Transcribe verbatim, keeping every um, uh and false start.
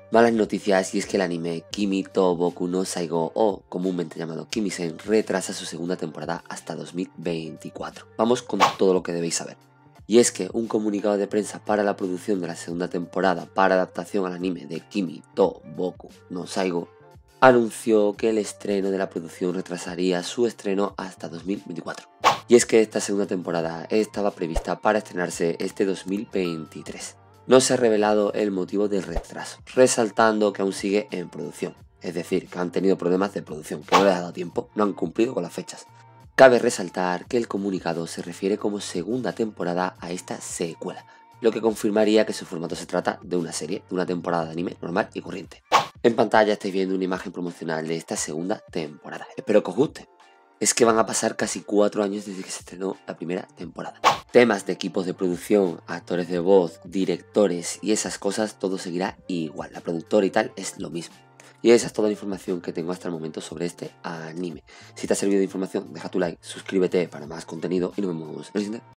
Malas noticias, y es que el anime Kimi to Boku no Saigo, o comúnmente llamado Kimi-sen, retrasa su segunda temporada hasta dos mil veinticuatro. Vamos con todo lo que debéis saber. Y es que un comunicado de prensa para la producción de la segunda temporada para adaptación al anime de Kimi to Boku no Saigo anunció que el estreno de la producción retrasaría su estreno hasta dos mil veinticuatro. Y es que esta segunda temporada estaba prevista para estrenarse este dos mil veintitrés. No se ha revelado el motivo del retraso, resaltando que aún sigue en producción. Es decir, que han tenido problemas de producción, que no les ha dado tiempo, no han cumplido con las fechas. Cabe resaltar que el comunicado se refiere como segunda temporada a esta secuela, lo que confirmaría que su formato se trata de una serie, de una temporada de anime normal y corriente. En pantalla estáis viendo una imagen promocional de esta segunda temporada. Espero que os guste. Es que van a pasar casi cuatro años desde que se estrenó la primera temporada. Temas de equipos de producción, actores de voz, directores y esas cosas, todo seguirá igual. La productora y tal es lo mismo. Y esa es toda la información que tengo hasta el momento sobre este anime. Si te ha servido de información, deja tu like, suscríbete para más contenido y nos vemos en el siguiente.